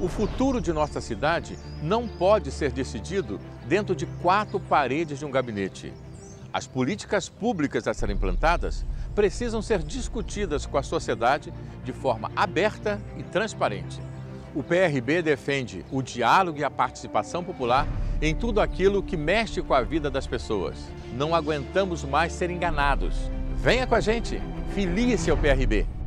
O futuro de nossa cidade não pode ser decidido dentro de 4 paredes de um gabinete. As políticas públicas a serem implantadas precisam ser discutidas com a sociedade de forma aberta e transparente. O PRB defende o diálogo e a participação popular em tudo aquilo que mexe com a vida das pessoas. Não aguentamos mais ser enganados. Venha com a gente, filie-se ao PRB.